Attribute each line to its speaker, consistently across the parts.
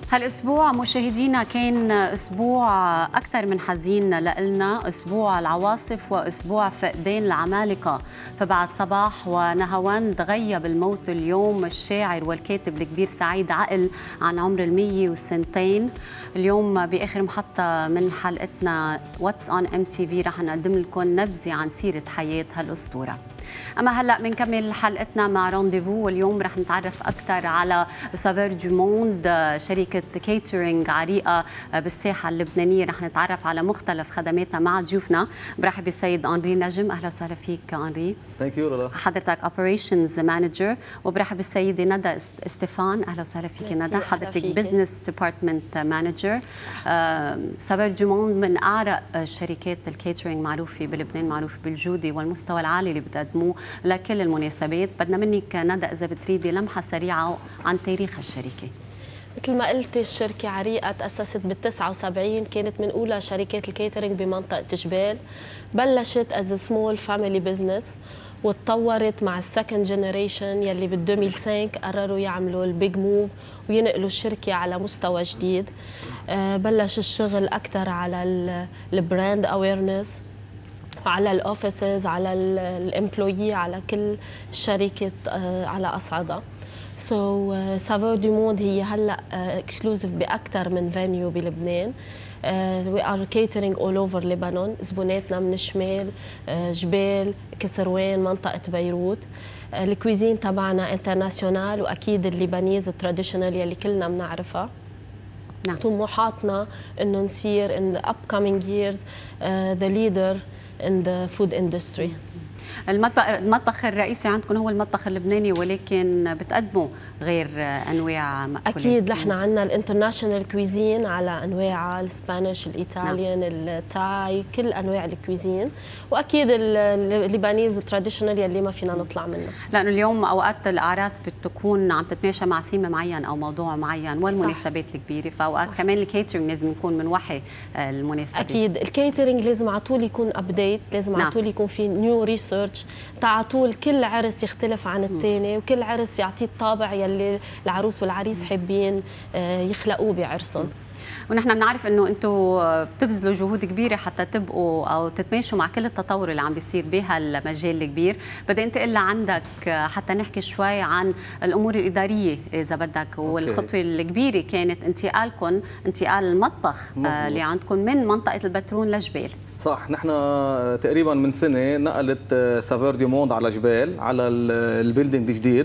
Speaker 1: هالاسبوع مشاهدينا كان اسبوع اكثر من حزين لنا، اسبوع العواصف واسبوع فقدان العمالقه. فبعد صباح ونهاوند غيب الموت اليوم الشاعر والكاتب الكبير سعيد عقل عن عمر 102. اليوم باخر محطه من حلقتنا واتس اون ام تي في رح نقدم لكم نبذه عن سيره حياه هالاسطوره. اما هلا بنكمل حلقتنا مع رونديفو، واليوم رح نتعرف اكثر على سافور دو موند، شركه كيترينج عريقه بالساحه اللبنانيه. رح نتعرف على مختلف خدماتها مع ضيوفنا. برحب بالسيد انري نجم، اهلا وسهلا فيك انري.
Speaker 2: ثانك يو.
Speaker 1: حضرتك اوبريشنز مانجر. وبرحب بالسيده ندى استيفان، اهلا وسهلا فيك ندى، حضرتك بزنس ديبارتمنت مانجر. سافور دو موند من اعرق شركات الكيترينج معروفه بلبنان، معروف بالجوده والمستوى العالي اللي بتقدموه لكل المناسبات. بدنا منك ندى اذا بتريدي لمحه سريعه عن تاريخ الشركه.
Speaker 3: مثل ما قلتي الشركة عريقة تأسست بال79، كانت من أولى شركات الكيترينج بمنطقة جبال. بلشت از سمول فاميلي بزنس وتطورت مع السكند جنريشن يلي بال2005 قرروا يعملوا البيج موف وينقلوا الشركة على مستوى جديد. بلش الشغل أكثر على البراند اويرنس، على الاوفيسز، على الامبلويي، على كل شركة على أصعدها. سافور دو موند هي هلا اكسكلوزيف باكثر من فينيو بلبنان. وي ار كيترينج اول اوفر لبنان، زبوناتنا من الشمال، جبال، كسروان، منطقه بيروت. الكويزين تبعنا انترناسيونال، واكيد اللبنيز التراديشنال يلي كلنا بنعرفها.
Speaker 1: نعم.
Speaker 3: طموحاتنا انه نصير in the upcoming years the leader in the food industry.
Speaker 1: المطبخ الرئيسي عندكم هو المطبخ اللبناني، ولكن بتقدموا غير انواع مأكولات.
Speaker 3: اكيد نحن عندنا الانترناشونال كويزين على انواعها، الاسبانيش، الايطاليان، التاي، كل انواع الكويزين، واكيد اللبنانيز التراديشنال يلي ما فينا نطلع منه.
Speaker 1: لانه اليوم اوقات الاعراس بتكون عم تتماشى مع ثيم معين او موضوع معين، والمناسبات الكبيره، فاوقات كمان الكيترينج لازم يكون من وحي المناسبات.
Speaker 3: اكيد الكيترينج لازم على طول يكون ابديت، لازم على طول يكون في نيو ريسيرش. على طول كل عرس يختلف عن الثاني، وكل عرس يعطيه الطابع يلي العروس والعريس حابين يخلقوه بعرسهم.
Speaker 1: ونحن بنعرف انه انتم بتبذلوا جهود كبيره حتى تبقوا او تتماشوا مع كل التطور اللي عم بيصير بهالمجال الكبير. بدي انتقل لعندك حتى نحكي شوي عن الامور الاداريه اذا بدك. والخطوه الكبيره كانت انتقال المطبخ اللي عندكم من منطقه البترون لجبال.
Speaker 2: صح، نحن تقريبا من سنه نقلت سافور دو موند على جبال، على البيلدينج الجديد.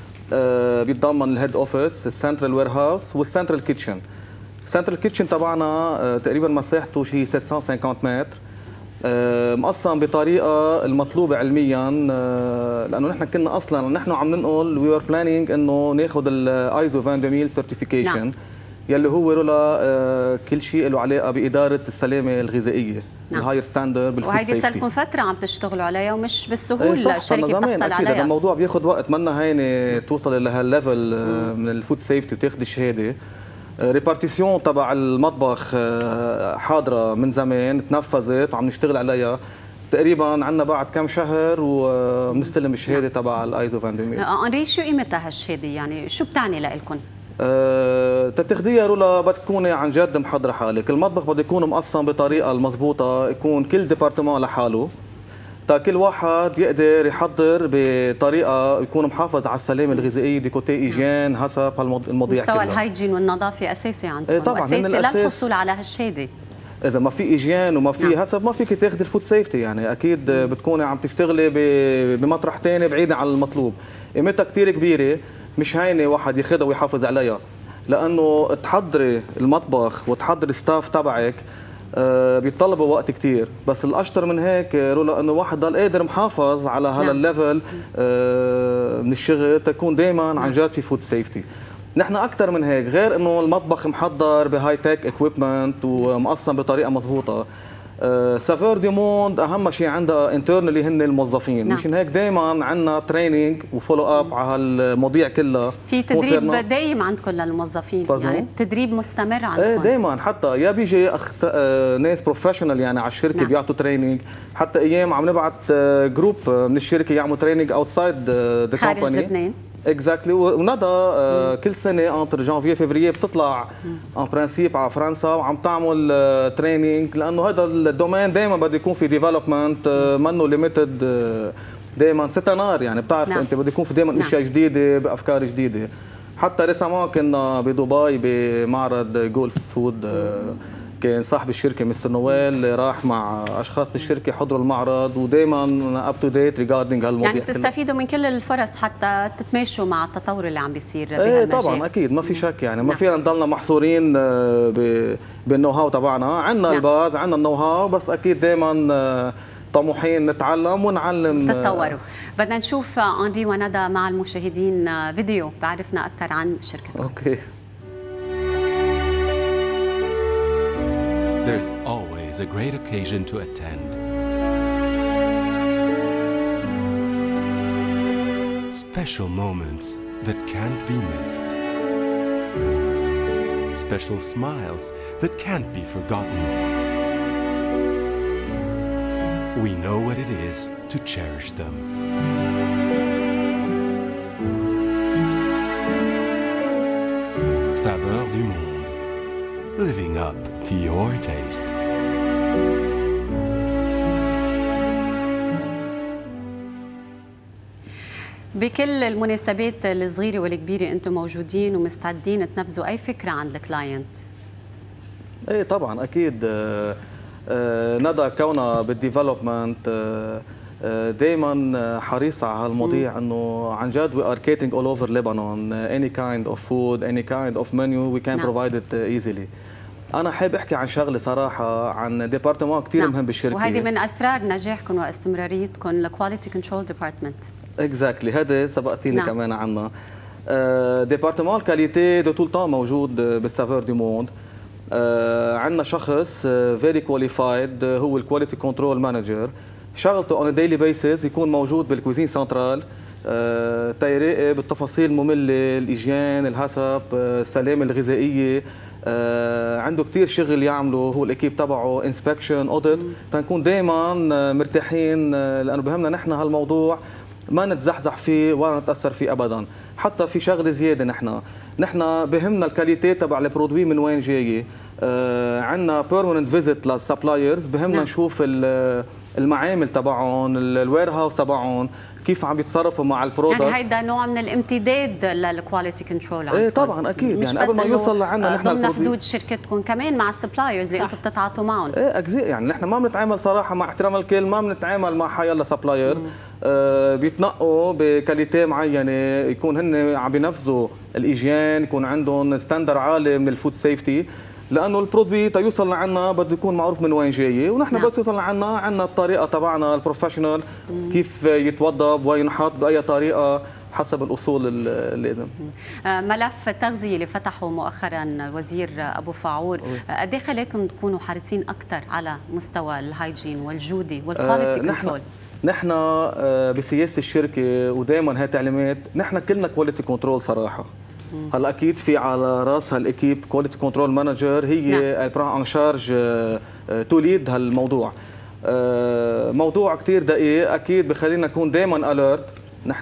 Speaker 2: بيتضمن الهيد اوفيس، السنترال وير هاوس والسنترال كيتشن. السنترال كيتشن تبعنا تقريبا مساحته شيء 750 متر، مقسم بطريقه المطلوبه علميا، لانه نحن كنا اصلا نحن عم ننقل وي ار بلانينج انه ناخذ الايزو 22000 سيرتيفيكيشن يلي هو رولا كل شيء له علاقه باداره السلامه الغذائيه. الهاير ستاندرد بالفود سيفتي.
Speaker 1: وهيدي صار لكم فتره عم تشتغلوا عليها ومش بالسهوله الشركه بتحصل عليها.
Speaker 2: هذا الموضوع بياخذ وقت، منا هينه توصل لهالليفل من الفود سيفتي وتاخذ الشهاده. ريبارتيسيون تبع المطبخ حاضره من زمان، تنفذت وعم نشتغل عليها. تقريبا عندنا بعد كم شهر وبنستلم الشهاده تبع الايزو 22000.
Speaker 1: انري، شو قيمتها هالشهاده؟ يعني شو بتعني لكم؟
Speaker 2: تتخديها رولا بدك تكوني عن جد محضره حالك. المطبخ بده يكون مقسم بطريقه المضبوطه، يكون كل ديبارتمان لحاله، تا كل واحد يقدر يحضر بطريقه يكون محافظ على السلامه الغذائيه دي كوتي ايجين حسب المواضيع كلها.
Speaker 1: مستوى الهايجين والنظافه اساسي عندكم.
Speaker 2: طبعا
Speaker 1: اساسي للحصول على هالشهاده.
Speaker 2: اذا ما في ايجين وما في حسب ما فيك تاخذي الفود سيفتي، يعني اكيد بتكوني عم تشتغلي بمطرح ثاني بعيد عن المطلوب. قيمتها كثير كبيره، مش هينه واحد ياخذها ويحافظ عليها، لانه تحضري المطبخ وتحضري الستاف تبعك بيتطلبوا وقت كثير. بس الاشطر من هيك رولا انه واحد ضل قادر محافظ على هذا الليفل من الشغل، تكون دائما عن جد في فود سيفتي. نحن اكثر من هيك، غير انه المطبخ محضر بهاي تك اكويبمنت ومقسم بطريقه مضبوطه. سافور دو موند اهم شيء عندها انترنالي هن الموظفين. مشان هيك دائما عندنا تريننج وفولو اب على هالمواضيع كلها.
Speaker 1: في تدريب دايم عندكم للموظفين، يعني التدريب مستمر عندكم.
Speaker 2: ايه دائما، حتى يا بيجي ناس بروفيشنال يعني على الشركه بيعطوا تريننج، حتى ايام عم نبعث جروب من الشركه يعملوا تريننج اوتسايد ذا كومباني
Speaker 1: خارج لبنان.
Speaker 2: اكزاكتلي. وندى كل سنه انتر جانفي فيفريي بتطلع ان برانسيب على فرنسا وعم تعمل تريننج، لانه هذا الدومين دائما بده يكون في ديفلوبمنت، منه ليميتد دائما ستنار، يعني بتعرف انت بده يكون في دائما اشياء جديده بافكار جديده. حتى ريسامون كنا بدبي بمعرض جولف فود، كان صاحب الشركه مستر نويل راح مع اشخاص من الشركه حضروا المعرض، ودائما اب تو ديت ريجاردينج هالمواضيع.
Speaker 1: يعني بتستفيدوا من كل الفرص حتى تتماشوا مع التطور اللي عم بيصير
Speaker 2: ايه طبعا اكيد ما في شك، يعني ما فينا نضلنا محصورين بالنو هاو تبعنا، عندنا الباز عندنا النو هاو، بس اكيد دائما طموحين نتعلم ونعلم
Speaker 1: تتطوروا. بدنا نشوف أندري وندى مع المشاهدين فيديو بعرفنا اكثر عن شركتكم.
Speaker 2: اوكي.
Speaker 4: There's always a great occasion to attend. Special moments that can't be missed. Special smiles that can't be forgotten. We know what it is to cherish them. Saveur du monde. Living up to your taste.
Speaker 1: بكل المناسبات الصغيرة والكبيرة أنتم موجودين ومستعدين تنفذوا أي فكرة عند الكلاينت؟
Speaker 2: ايه طبعا أكيد. ندى كونها بالديفلوبمنت دائما حريصة على هالمواضيع، انه عن جد we are catering all over Lebanon, any kind of food, any kind of menu we can provide it easily. أنا حابب أحكي عن شغلة صراحة، عن ديبارتمان كثير مهم بالشركة،
Speaker 1: وهذه من أسرار نجاحكم واستمراريتكم الكواليتي كنترول ديبارتمنت.
Speaker 2: اكزاكتلي، هذا سبقتيني كمان عنها. ديبارتمان الكاليتي دو طول طون موجود بالسافور دي موند. عندنا شخص فيري كواليفايد هو الكواليتي كنترول مانجر، شغلته اون ديلي بيسز يكون موجود بالكوزين سنترال تيراقب التفاصيل الممله، الايجين، الحسب، السلامه الغذائيه. عنده كثير شغل يعمله هو الاكيب تبعه، انسبكشن، اوديت، تنكون دائما مرتاحين، لانه بهمنا نحن هالموضوع ما نتزحزح فيه ولا نتاثر فيه ابدا. حتى في شغله زياده، نحن بهمنا الكاليتي تبع البرودوي من وين جايه. عندنا بيرمننت فيزيت للسبلايرز، بهمنا نشوف المعامل تبعهم، الوير هاوس تبعهم، كيف عم يتصرفوا مع البرودكت.
Speaker 1: يعني هيدا نوع من الامتداد للكواليتي كنترول.
Speaker 2: ايه طبعا اكيد، يعني قبل ما يوصل لعنا نحن
Speaker 1: ضمن حدود شركتكم كمان مع السبلايرز اللي انتم بتتعاطوا معهم.
Speaker 2: ايه اجزاء، يعني نحن ما بنتعامل صراحه مع احترام الكل، ما بنتعامل مع حيلا سبلايرز. بيتنقوا بكاليتي معينه، يكون هن عم بينفذوا الايجين، يكون عندهم ستاندر عالي من الفود سيفتي، لانه البرودوي تيوصل لعنا بده يكون معروف من وين جاي، ونحن بس يوصل لعنا عندنا الطريقه تبعنا البروفيشنال، كيف يتوضب وين ينحط باي طريقه حسب الاصول اللازم.
Speaker 1: ملف التغذيه اللي فتحه مؤخرا الوزير ابو فاعور، قد ايه خلاكم تكونوا حريصين اكثر على مستوى الهايجين والجوده والكواليتي كنترول؟
Speaker 2: نحن بسياسه الشركه ودائما هي تعليمات، نحن كلنا كواليتي كنترول صراحه. هلا اكيد في على راسها الاكيب كواليتي كنترول مانجر، هي بران ان شارج تو ليد هالموضوع. موضوع كثير دقيق، اكيد بخلينا نكون دائما اليرت، نحن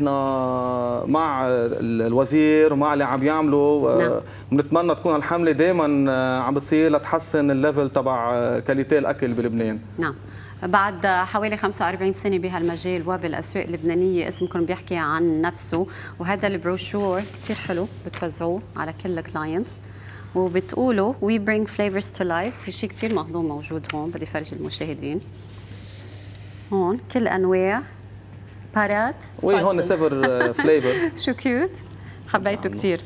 Speaker 2: مع الوزير ومع اللي عم يعملوا. بنتمنى تكون الحمله دائما عم بتصير لتحسن الليفل تبع كاليتي الاكل بلبنان.
Speaker 1: نعم. بعد حوالي 45 سنة بهالمجال وبالأسواق اللبنانية، اسمكم بيحكي عن نفسه، وهذا البروشور كتير حلو بتوزعوه على كل الكلاينتس، وبتقولوا we bring flavors to life. في شيء كتير مهضوم موجود هون، بدي فرجي المشاهدين. هون كل أنواع بارات،
Speaker 2: وي هون سيفر فليفر.
Speaker 1: شو كيوت، حبيته كتير.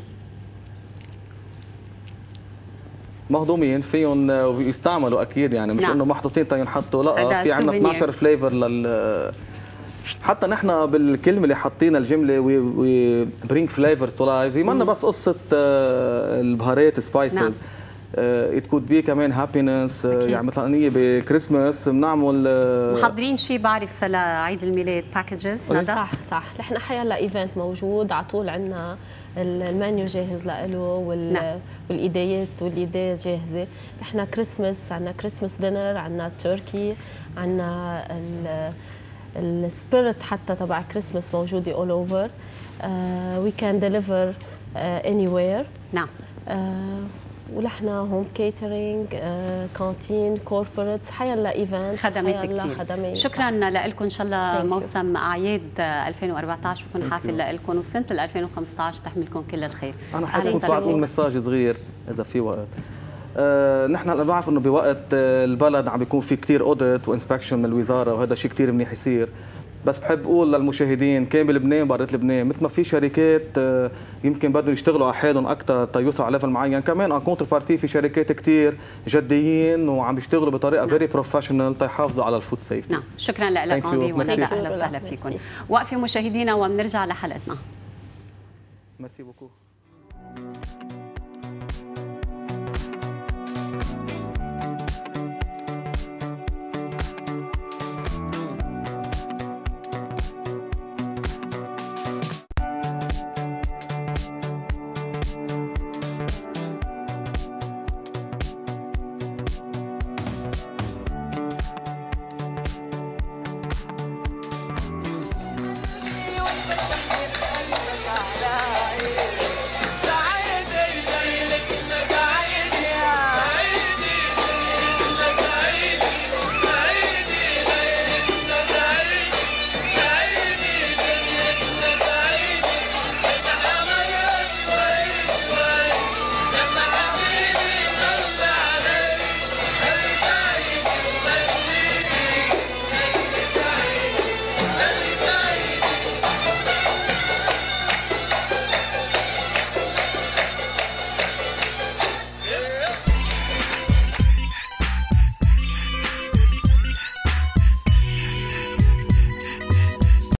Speaker 2: مهضومين فيهم ويستعملوا اكيد، يعني مش انه محطوطين تينحطوا، لا، في عندنا 12 فليفر حتى نحن بالكلمه اللي حاطينها الجمله وي برينج فليفرز تو لايف، هي منا بس قصه البهارات سبايسز. ات كود بي كمان هابينس، يعني مثلا انيه بكريسماس بنعمل
Speaker 1: محضرين شيء بعرف لعيد الميلاد باكجز.
Speaker 3: صح نحن حيلا ايفنت موجود على طول، عندنا المنيو جاهز له والايديات واليدات جاهزه. نحن كريسماس عندنا كريسماس دينر، عندنا تركي، عندنا السبيريت حتى تبع كريسماس موجوده all over. We can deliver anywhere.
Speaker 1: نعم.
Speaker 3: ونحن هوم كيترينج، كانتين، كوربوريتس، حيلا ايفنت،
Speaker 1: خدمات كثير.
Speaker 3: خدمات.
Speaker 1: شكرا لكم. ان شاء الله موسم اعياد 2014 بكون حافل لكم، وسنه 2015 تحملكم كل الخير.
Speaker 2: انا حابب اقول مساج صغير اذا في وقت. نحن هلا بعرف انه بوقت البلد عم بيكون في كثير اوديت وانسبكشن من الوزاره، وهذا شيء كثير منيح يصير. بس بحب اقول للمشاهدين كان بلبنان برات لبنان مثل ما في شركات يمكن بدهم يشتغلوا على حالهم اكثر تيوصلوا على ليفل معين، كمان ان كونتر بارتي في شركات كثير جديين وعم بيشتغلوا بطريقه فيري بروفيشنال تيحافظوا على الفود سيفتي.
Speaker 1: نعم، شكرا لك اندي وندى، اهلا وسهلا فيكم. وقفي مشاهدينا وبنرجع لحلقتنا.
Speaker 2: ميرسي بوكو.